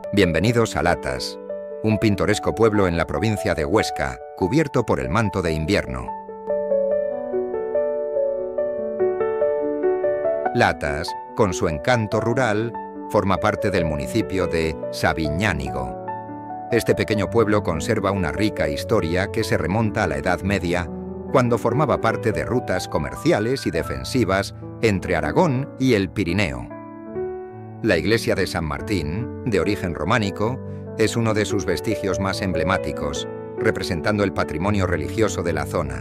Bienvenidos a Latas, un pintoresco pueblo en la provincia de Huesca, cubierto por el manto de invierno. Latas, con su encanto rural, forma parte del municipio de Sabiñánigo. Este pequeño pueblo conserva una rica historia que se remonta a la Edad Media, cuando formaba parte de rutas comerciales y defensivas entre Aragón y el Pirineo. La iglesia de San Martín, de origen románico, es uno de sus vestigios más emblemáticos, representando el patrimonio religioso de la zona.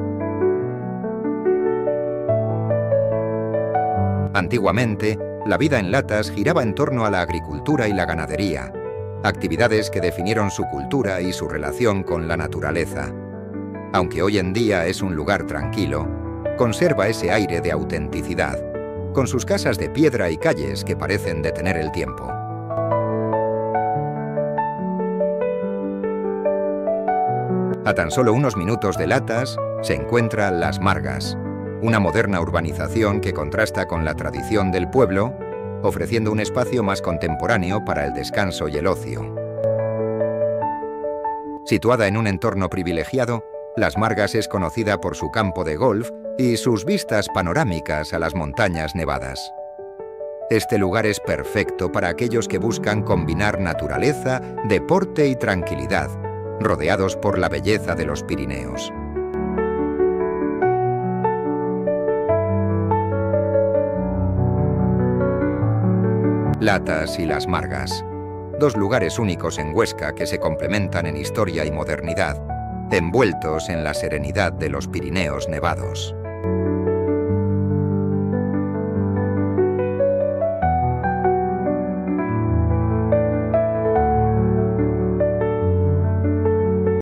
Antiguamente, la vida en Latas giraba en torno a la agricultura y la ganadería, actividades que definieron su cultura y su relación con la naturaleza. Aunque hoy en día es un lugar tranquilo, conserva ese aire de autenticidad, con sus casas de piedra y calles que parecen detener el tiempo. A tan solo unos minutos de Latas se encuentra Las Margas, una moderna urbanización que contrasta con la tradición del pueblo, ofreciendo un espacio más contemporáneo para el descanso y el ocio. Situada en un entorno privilegiado, Las Margas es conocida por su campo de golf y sus vistas panorámicas a las montañas nevadas. Este lugar es perfecto para aquellos que buscan combinar naturaleza, deporte y tranquilidad, rodeados por la belleza de los Pirineos. Latas y Las Margas, dos lugares únicos en Huesca que se complementan en historia y modernidad, envueltos en la serenidad de los Pirineos nevados.